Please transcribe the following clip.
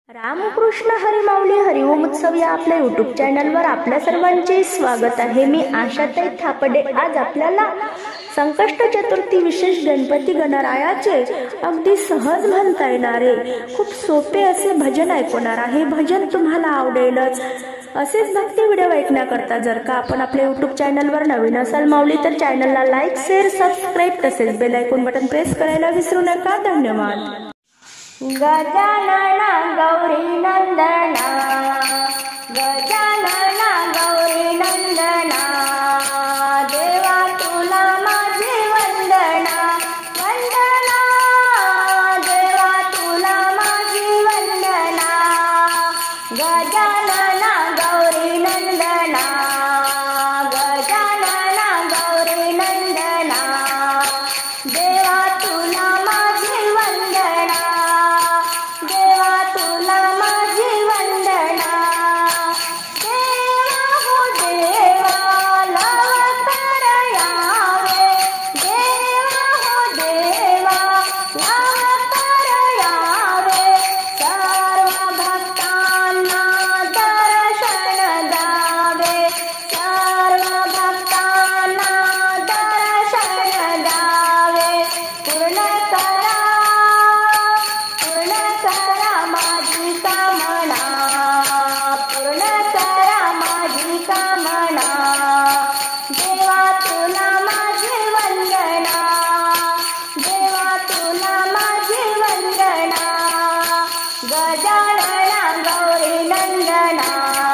रामकृष्ण हरी माऊली हरिओम उत्सव या आपल्या यूट्यूब चॅनलवर आपल्या सर्वांचे स्वागत आहे। मी आशाताई थापडे। आज आपल्याला संकष्ट चतुर्थी विशेष गणपती गणरायाचे अगदी सहज म्हणता येणारे खूप सोपे असे भजन ऐकवणार आहे। भजन तुम्हाला आवडेलच। असेच भक्ती व्हिडिओ ऐकण्याकरता जर का आपण आपल्या यूट्यूब चॅनलवर नवीन असाल माऊली तर चॅनलला लाईक शेअर सबस्क्राईब तसेच बेल आयकॉन बटन प्रेस करायला विसरू नका। धन्यवाद। गजानना गौरी नंदना गजानना गौरी नंदना देवा तुला माझी वंदना वंदना देवा तुला माझी वंदना गजानना गौरी नंदना गजानना गौरी नंदना देवा तुला माझी वंदना देवा तुला माझी वंदना देवा हो देवा लवकर यावे देवा हो देवा लवकर यावे सर्व भक्तांना दर्शन द्यावे सर्व भक्तांना दर्शन द्यावे पूर्ण करा माझी कामना पूर्ण करा माझी कामना देवा तुला माझी वंदना देवा तुला माझी वंदना गजानना गौरी नंदना।